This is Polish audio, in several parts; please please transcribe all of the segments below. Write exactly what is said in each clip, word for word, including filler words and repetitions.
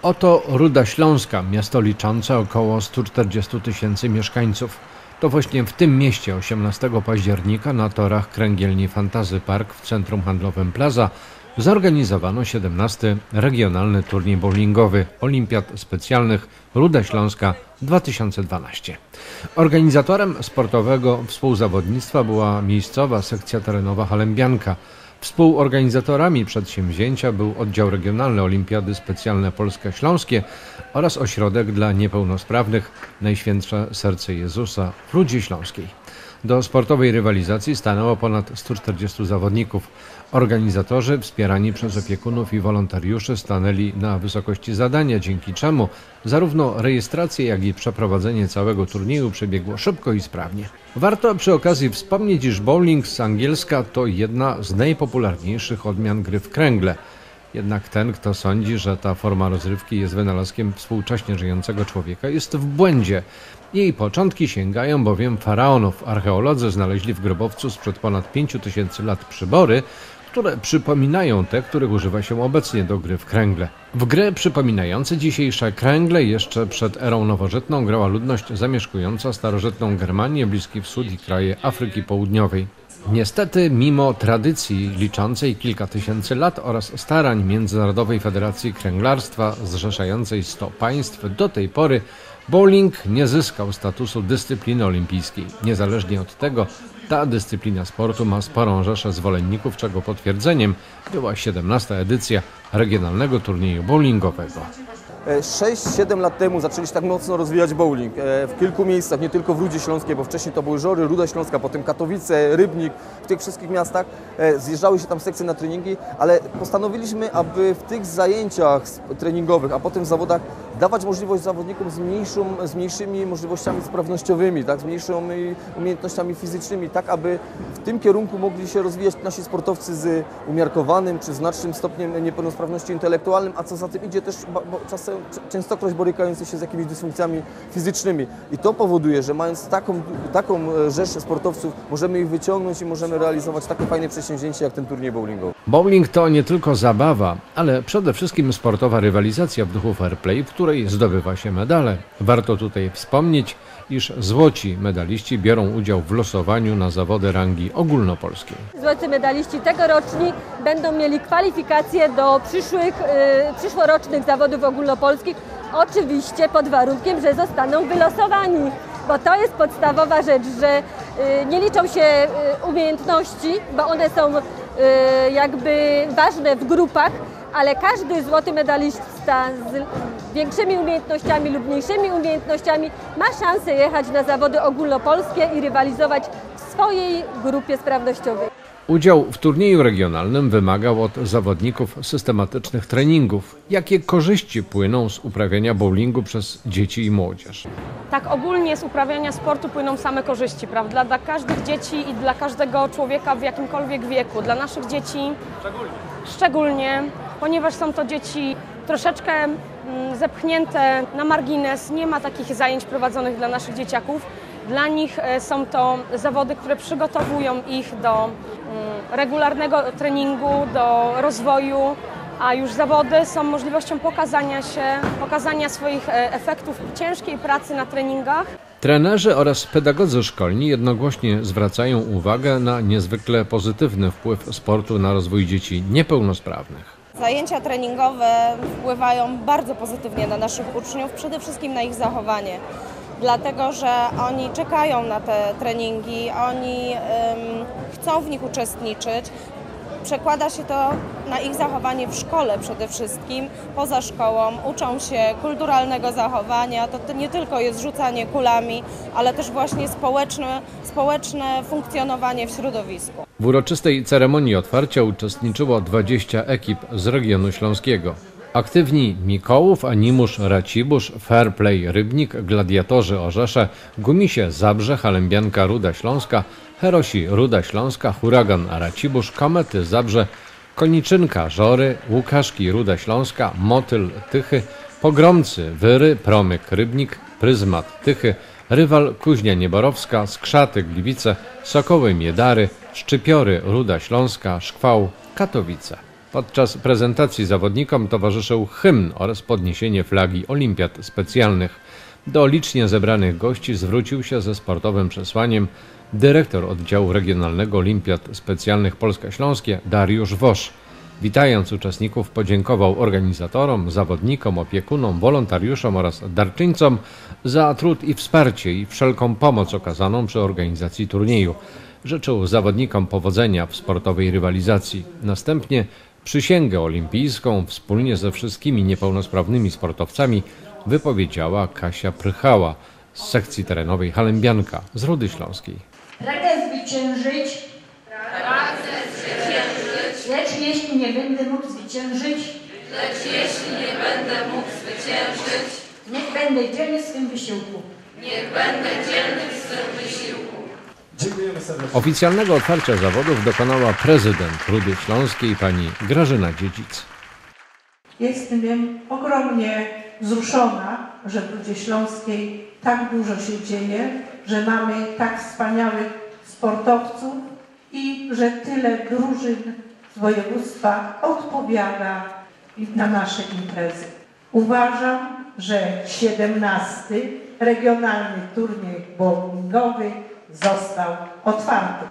Oto Ruda Śląska, miasto liczące około stu czterdziestu tysięcy mieszkańców. To właśnie w tym mieście osiemnastego października na torach kręgielni Fantasy Park w centrum handlowym Plaza zorganizowano siedemnasty regionalny turniej bowlingowy Olimpiad Specjalnych Ruda Śląska dwa tysiące dwanaście. Organizatorem sportowego współzawodnictwa była miejscowa sekcja terenowa Halembianka. Współorganizatorami przedsięwzięcia był Oddział Regionalny Olimpiady Specjalne Polskie Śląskie oraz Ośrodek dla Niepełnosprawnych Najświętsze Serce Jezusa w Rudzie Śląskiej. Do sportowej rywalizacji stanęło ponad stu czterdziestu zawodników. Organizatorzy, wspierani przez opiekunów i wolontariuszy, stanęli na wysokości zadania, dzięki czemu zarówno rejestracja, jak i przeprowadzenie całego turnieju przebiegło szybko i sprawnie. Warto przy okazji wspomnieć, iż bowling z angielska to jedna z najpopularniejszych odmian gry w kręgle. Jednak ten, kto sądzi, że ta forma rozrywki jest wynalazkiem współcześnie żyjącego człowieka, jest w błędzie. Jej początki sięgają bowiem faraonów. Archeolodzy znaleźli w grobowcu sprzed ponad pięciu tysięcy lat przybory, które przypominają te, których używa się obecnie do gry w kręgle. W gry przypominające dzisiejsze kręgle jeszcze przed erą nowożytną grała ludność zamieszkująca starożytną Germanię, Bliski Wschód i kraje Afryki Południowej. Niestety, mimo tradycji liczącej kilka tysięcy lat oraz starań Międzynarodowej Federacji Kręglarstwa zrzeszającej sto państw, do tej pory bowling nie zyskał statusu dyscypliny olimpijskiej. Niezależnie od tego, ta dyscyplina sportu ma sporą rzeszę zwolenników, czego potwierdzeniem była siedemnasta edycja regionalnego turnieju bowlingowego. sześć siedem lat temu zaczęliśmy tak mocno rozwijać bowling w kilku miejscach, nie tylko w Rudzie Śląskiej, bo wcześniej to były Żory, Ruda Śląska, potem Katowice, Rybnik, w tych wszystkich miastach zjeżdżały się tam sekcje na treningi, ale postanowiliśmy, aby w tych zajęciach treningowych, a potem w zawodach dawać możliwość zawodnikom z, mniejszą, z mniejszymi możliwościami sprawnościowymi, tak, z mniejszymi umiejętnościami fizycznymi, tak aby w tym kierunku mogli się rozwijać nasi sportowcy z umiarkowanym czy znacznym stopniem niepełnosprawności intelektualnym, a co za tym idzie też bo czasem częstokroć borykający się z jakimiś dysfunkcjami fizycznymi. I to powoduje, że mając taką, taką rzeszę sportowców, możemy ich wyciągnąć i możemy realizować takie fajne przedsięwzięcie jak ten turniej bowlingowy. Bowling to nie tylko zabawa, ale przede wszystkim sportowa rywalizacja w duchu fair play, w której zdobywa się medale. Warto tutaj wspomnieć, iż złoci medaliści biorą udział w losowaniu na zawody rangi ogólnopolskiej. Złoci medaliści tegoroczni będą mieli kwalifikacje do przyszłych, yy, przyszłorocznych zawodów ogólnopolskich, oczywiście pod warunkiem, że zostaną wylosowani, bo to jest podstawowa rzecz, że yy, nie liczą się yy, umiejętności, bo one są yy, jakby ważne w grupach, ale każdy złoty medalista z większymi umiejętnościami lub mniejszymi umiejętnościami ma szansę jechać na zawody ogólnopolskie i rywalizować w swojej grupie sprawnościowej. Udział w turnieju regionalnym wymagał od zawodników systematycznych treningów. Jakie korzyści płyną z uprawiania bowlingu przez dzieci i młodzież? Tak ogólnie z uprawiania sportu płyną same korzyści, prawda? Dla każdych dzieci i dla każdego człowieka w jakimkolwiek wieku. Dla naszych dzieci szczególnie, szczególnie ponieważ są to dzieci troszeczkę zepchnięte na margines, nie ma takich zajęć prowadzonych dla naszych dzieciaków. Dla nich są to zawody, które przygotowują ich do regularnego treningu, do rozwoju, a już zawody są możliwością pokazania się, pokazania swoich efektów ciężkiej pracy na treningach. Trenerzy oraz pedagodzy szkolni jednogłośnie zwracają uwagę na niezwykle pozytywny wpływ sportu na rozwój dzieci niepełnosprawnych. Zajęcia treningowe wpływają bardzo pozytywnie na naszych uczniów, przede wszystkim na ich zachowanie. Dlatego, że oni czekają na te treningi, oni um, chcą w nich uczestniczyć. Przekłada się to na ich zachowanie w szkole przede wszystkim, poza szkołą. Uczą się kulturalnego zachowania, to nie tylko jest rzucanie kulami, ale też właśnie społeczne, społeczne funkcjonowanie w środowisku. W uroczystej ceremonii otwarcia uczestniczyło dwadzieścia ekip z regionu śląskiego. Aktywni Mikołów, Animusz, Racibórz, Fair Play Rybnik, Gladiatorzy Orzesze, Gumisie Zabrze, Halembianka Ruda Śląska, Herosi Ruda Śląska, Huragan Racibórz, Komety Zabrze, Koniczynka Żory, Łukaszki Ruda Śląska, Motyl Tychy, Pogromcy Wyry, Promyk Rybnik, Pryzmat Tychy, Rywal Kuźnia Nieborowska, Skrzaty Gliwice, Sokoły Miedary, Szczypiory Ruda Śląska, Szkwał Katowice. Podczas prezentacji zawodnikom towarzyszył hymn oraz podniesienie flagi olimpiad specjalnych. Do licznie zebranych gości zwrócił się ze sportowym przesłaniem dyrektor oddziału regionalnego olimpiad specjalnych Polska Śląskie Dariusz Wosz. Witając uczestników, podziękował organizatorom, zawodnikom, opiekunom, wolontariuszom oraz darczyńcom za trud i wsparcie i wszelką pomoc okazaną przy organizacji turnieju. Życzył zawodnikom powodzenia w sportowej rywalizacji. Następnie przysięgę olimpijską wspólnie ze wszystkimi niepełnosprawnymi sportowcami wypowiedziała Kasia Prychała z sekcji terenowej Halembianka z Rudy Śląskiej. Pragnę zwyciężyć, lecz jeśli nie będę mógł zwyciężyć, lecz jeśli nie będę mógł zwyciężyć, niech będę dzielny w swym wysiłku. niech będę dzielny w swym wysiłku. Dziękujemy serdecznie. Oficjalnego otwarcia zawodów dokonała prezydent Rudy Śląskiej pani Grażyna Dziedzic. Jestem ogromnie wzruszona, że w Rudzie Śląskiej tak dużo się dzieje, że mamy tak wspaniałych sportowców i że tyle drużyn z województwa odpowiada na nasze imprezy. Uważam, że siedemnasty regionalny turniej bowlingowy został otwarty.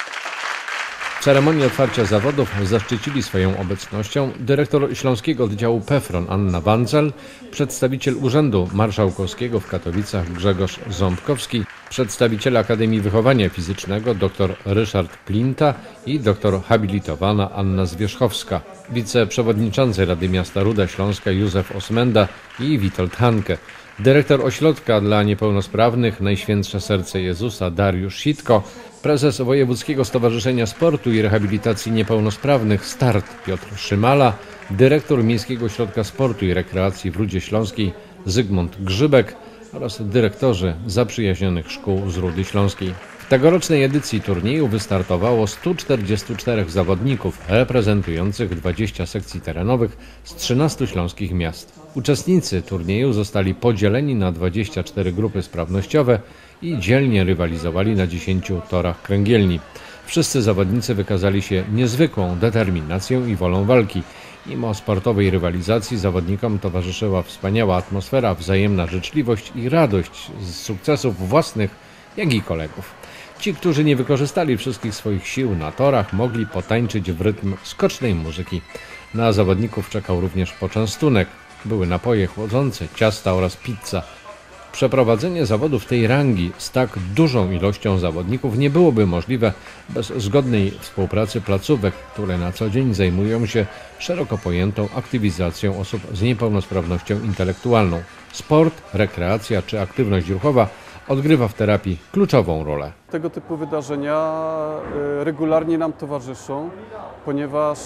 W ceremonii otwarcia zawodów zaszczycili swoją obecnością dyrektor Śląskiego Oddziału PEFRON Anna Wancel, przedstawiciel Urzędu Marszałkowskiego w Katowicach Grzegorz Ząbkowski, przedstawiciel Akademii Wychowania Fizycznego dr Ryszard Plinta i doktor habilitowana Anna Zwierzchowska, wiceprzewodniczący Rady Miasta Ruda Śląska Józef Osmenda i Witold Hanke, dyrektor Ośrodka dla Niepełnosprawnych Najświętsze Serce Jezusa Dariusz Sitko, prezes Wojewódzkiego Stowarzyszenia Sportu i Rehabilitacji Niepełnosprawnych START Piotr Szymala, dyrektor Miejskiego Ośrodka Sportu i Rekreacji w Rudzie Śląskiej Zygmunt Grzybek oraz dyrektorzy zaprzyjaźnionych szkół z Rudy Śląskiej. W tegorocznej edycji turnieju wystartowało stu czterdziestu czterech zawodników reprezentujących dwadzieścia sekcji terenowych z trzynastu śląskich miast. Uczestnicy turnieju zostali podzieleni na dwadzieścia cztery grupy sprawnościowe i dzielnie rywalizowali na dziesięciu torach kręgielni. Wszyscy zawodnicy wykazali się niezwykłą determinacją i wolą walki. Mimo sportowej rywalizacji zawodnikom towarzyszyła wspaniała atmosfera, wzajemna życzliwość i radość z sukcesów własnych, jak i kolegów. Ci, którzy nie wykorzystali wszystkich swoich sił na torach, mogli potańczyć w rytm skocznej muzyki. Na zawodników czekał również poczęstunek. Były napoje chłodzące, ciasta oraz pizza. Przeprowadzenie zawodów tej rangi z tak dużą ilością zawodników nie byłoby możliwe bez zgodnej współpracy placówek, które na co dzień zajmują się szeroko pojętą aktywizacją osób z niepełnosprawnością intelektualną. Sport, rekreacja czy aktywność ruchowa odgrywa w terapii kluczową rolę. Tego typu wydarzenia regularnie nam towarzyszą, ponieważ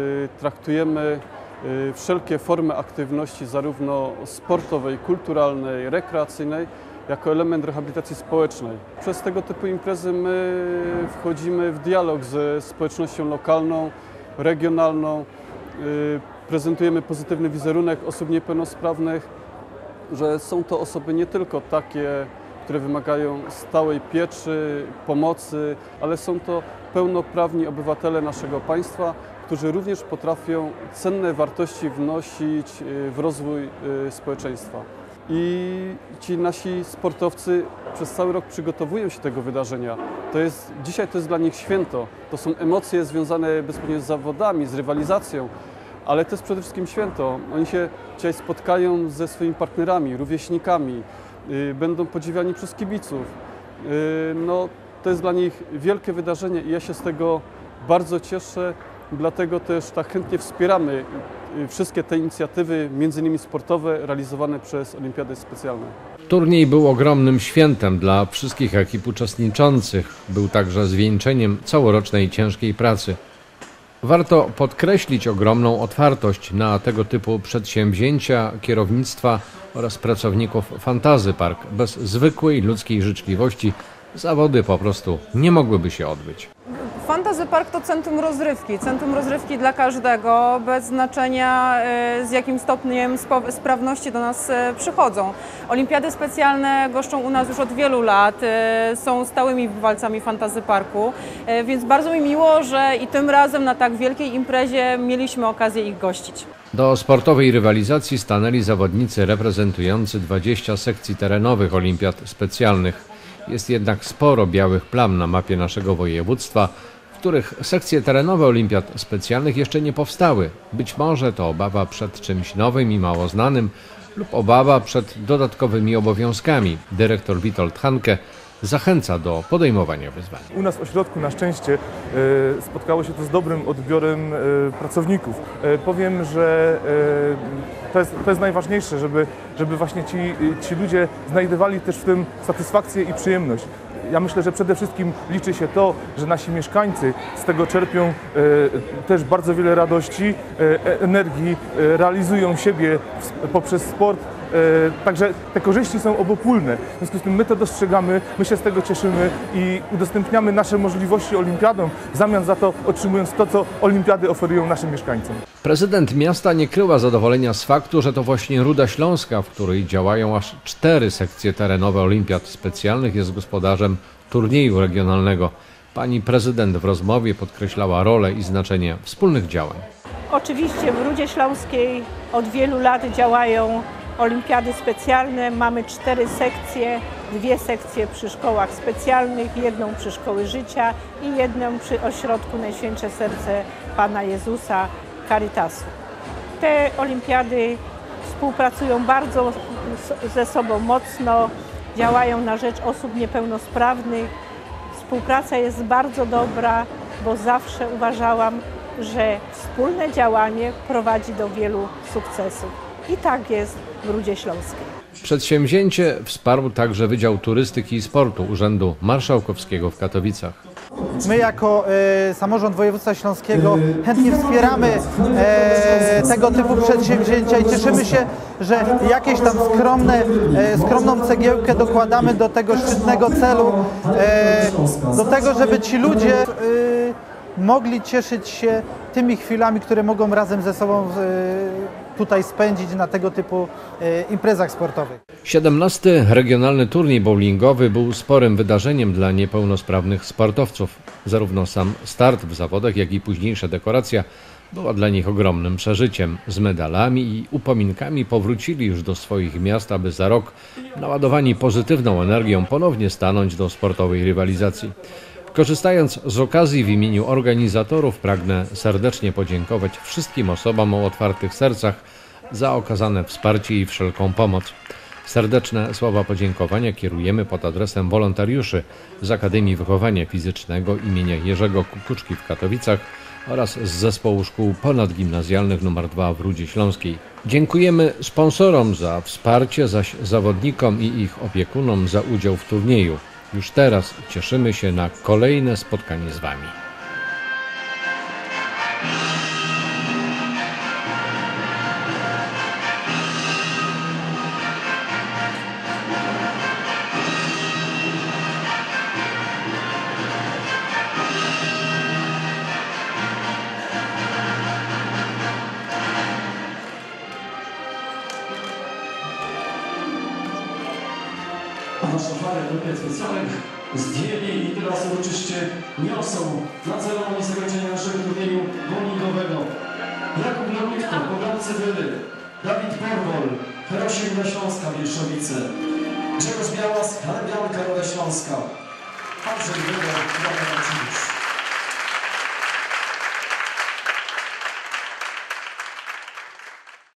traktujemy wszelkie formy aktywności, zarówno sportowej, kulturalnej, rekreacyjnej, jako element rehabilitacji społecznej. Przez tego typu imprezy my wchodzimy w dialog ze społecznością lokalną, regionalną, prezentujemy pozytywny wizerunek osób niepełnosprawnych, że są to osoby nie tylko takie, które wymagają stałej pieczy, pomocy, ale są to pełnoprawni obywatele naszego państwa, którzy również potrafią cenne wartości wnosić w rozwój społeczeństwa. I ci nasi sportowcy przez cały rok przygotowują się do tego wydarzenia. To jest, dzisiaj to jest dla nich święto. To są emocje związane bezpośrednio z zawodami, z rywalizacją, ale to jest przede wszystkim święto. Oni się dzisiaj spotkają ze swoimi partnerami, rówieśnikami, będą podziwiani przez kibiców. No, to jest dla nich wielkie wydarzenie i ja się z tego bardzo cieszę. Dlatego też tak chętnie wspieramy wszystkie te inicjatywy, między innymi sportowe, realizowane przez Olimpiady Specjalne. Turniej był ogromnym świętem dla wszystkich ekip uczestniczących. Był także zwieńczeniem całorocznej ciężkiej pracy. Warto podkreślić ogromną otwartość na tego typu przedsięwzięcia kierownictwa oraz pracowników Fantasy Park. Bez zwykłej ludzkiej życzliwości zawody po prostu nie mogłyby się odbyć. Fantasy Park to centrum rozrywki, centrum rozrywki dla każdego, bez znaczenia z jakim stopniem sprawności do nas przychodzą. Olimpiady specjalne goszczą u nas już od wielu lat, są stałymi bywalcami Fantasy Parku, więc bardzo mi miło, że i tym razem na tak wielkiej imprezie mieliśmy okazję ich gościć. Do sportowej rywalizacji stanęli zawodnicy reprezentujący dwadzieścia sekcji terenowych olimpiad specjalnych. Jest jednak sporo białych plam na mapie naszego województwa, w których sekcje terenowe olimpiad specjalnych jeszcze nie powstały. Być może to obawa przed czymś nowym i mało znanym lub obawa przed dodatkowymi obowiązkami. Dyrektor Witold Hanke zachęca do podejmowania wyzwań. U nas w ośrodku na szczęście e, spotkało się to z dobrym odbiorem e, pracowników. E, powiem, że e, to, jest, to jest najważniejsze, żeby, żeby właśnie ci, ci ludzie znajdowali też w tym satysfakcję i przyjemność. Ja myślę, że przede wszystkim liczy się to, że nasi mieszkańcy z tego czerpią e, też bardzo wiele radości, e, energii, e, realizują siebie w, poprzez sport. Także te korzyści są obopólne. W związku z tym my to dostrzegamy, my się z tego cieszymy i udostępniamy nasze możliwości olimpiadom, w zamian za to otrzymując to, co olimpiady oferują naszym mieszkańcom. Prezydent miasta nie kryła zadowolenia z faktu, że to właśnie Ruda Śląska, w której działają aż cztery sekcje terenowe olimpiad specjalnych, jest gospodarzem turnieju regionalnego. Pani prezydent w rozmowie podkreślała rolę i znaczenie wspólnych działań. Oczywiście w Rudzie Śląskiej od wielu lat działają olimpiady specjalne. Mamy cztery sekcje, dwie sekcje przy szkołach specjalnych, jedną przy Szkoły Życia i jedną przy ośrodku Najświętsze Serce Pana Jezusa Caritasu. Te olimpiady współpracują bardzo ze sobą mocno, działają na rzecz osób niepełnosprawnych. Współpraca jest bardzo dobra, bo zawsze uważałam, że wspólne działanie prowadzi do wielu sukcesów. I tak jest w Rudzie Śląskiej. Przedsięwzięcie wsparł także Wydział Turystyki i Sportu Urzędu Marszałkowskiego w Katowicach. My jako e, samorząd województwa śląskiego chętnie wspieramy e, tego typu przedsięwzięcia i cieszymy się, że jakieś tam skromne, e, skromną cegiełkę dokładamy do tego szczytnego celu, e, do tego, żeby ci ludzie e, mogli cieszyć się tymi chwilami, które mogą razem ze sobą e, tutaj spędzić na tego typu e, imprezach sportowych. siedemnasty regionalny turniej bowlingowy był sporym wydarzeniem dla niepełnosprawnych sportowców. Zarówno sam start w zawodach, jak i późniejsza dekoracja była dla nich ogromnym przeżyciem. Z medalami i upominkami powrócili już do swoich miast, aby za rok, naładowani pozytywną energią, ponownie stanąć do sportowej rywalizacji. Korzystając z okazji w imieniu organizatorów pragnę serdecznie podziękować wszystkim osobom o otwartych sercach za okazane wsparcie i wszelką pomoc. Serdeczne słowa podziękowania kierujemy pod adresem wolontariuszy z Akademii Wychowania Fizycznego imienia Jerzego Kukuczki w Katowicach oraz z Zespołu Szkół Ponadgimnazjalnych nr dwa w Rudzie Śląskiej. Dziękujemy sponsorom za wsparcie, zaś zawodnikom i ich opiekunom za udział w turnieju. Już teraz cieszymy się na kolejne spotkanie z Wami. Naszą flagę do specjalnych zdjęli i teraz uroczyście niosą na ceremonii zakończenia naszego turnieju bowlingowego. Jakub Lewitko, Pogromcy Wyry, Dawid Borwol, Herosiek Śląska, Wierszowice, Grzegorz Białas, Halebianka, Ruda Śląska, Andrzej Wyra, Jan Maciusz.